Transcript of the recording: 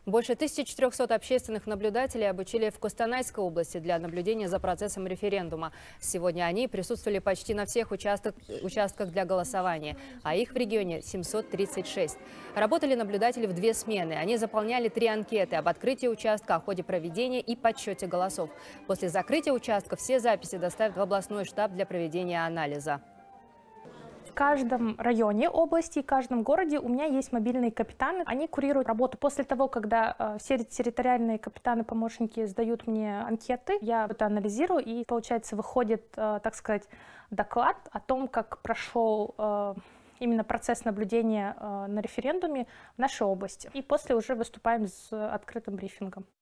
Больше 1400 общественных наблюдателей обучили в Костанайской области для наблюдения за процессом референдума. Сегодня они присутствовали почти на всех участках для голосования, а их в регионе 736. Работали наблюдатели в 2 смены. Они заполняли 3 анкеты об открытии участка, о ходе проведения и подсчете голосов. После закрытия участка все записи доставят в областной штаб для проведения анализа. В каждом районе области, в каждом городе у меня есть мобильные капитаны. Они курируют работу. После того, когда все территориальные капитаны-помощники сдают мне анкеты, я это анализирую, и, получается, выходит, так сказать, доклад о том, как прошел именно процесс наблюдения на референдуме в нашей области. И после уже выступаем с открытым брифингом.